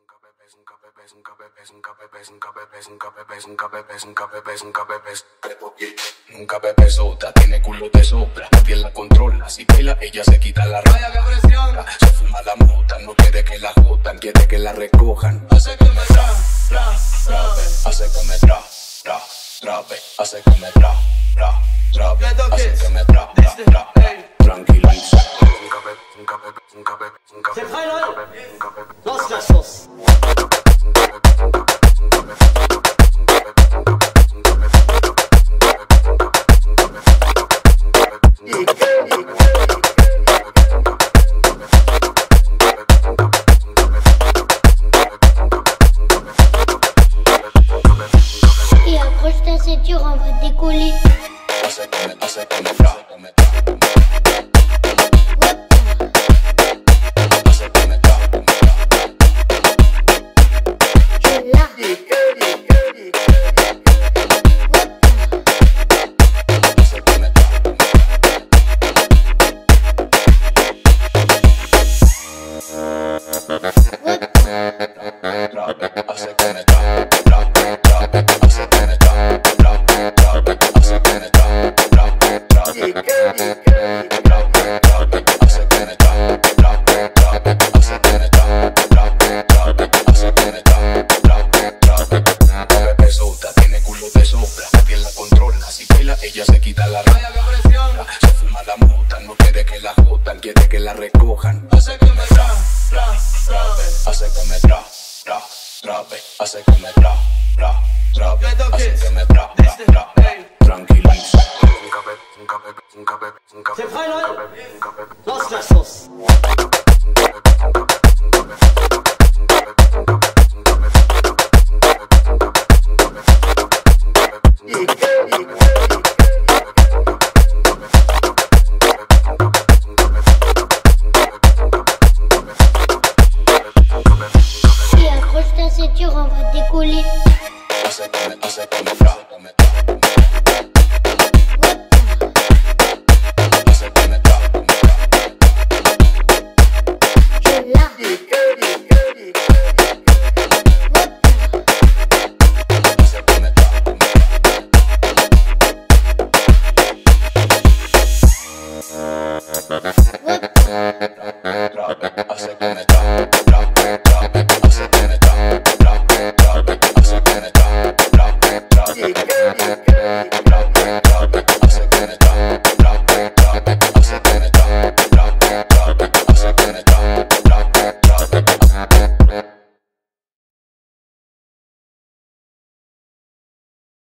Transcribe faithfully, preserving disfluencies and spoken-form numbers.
Nunca bebe sota, tiene culo de sobra, nadie la controla. Si baila, ella se quita la raya que presiona. Se fuma la mota, no quiere que la jodan, quiere que la recojan. Hace que me tra, tra, trape, hace que me tra, tra, trape, hace que me tra, tra, trape, hace que me tra, tra, tra, tranquiliza. C'est prêt là? Lance la sauce. Et accroche ta ceinture, on va décoller. Ella se quita la raya que presiona. Se fuma la mota, no quiere que la jodan, quiere que la recojan. Hace que me tra, tra, trape, hace que me tra, tra, trape, hace que me tra, tra, trape, hace que me tra, tra, tra, tranquiliza. C'est prêt là? Lance la sauce.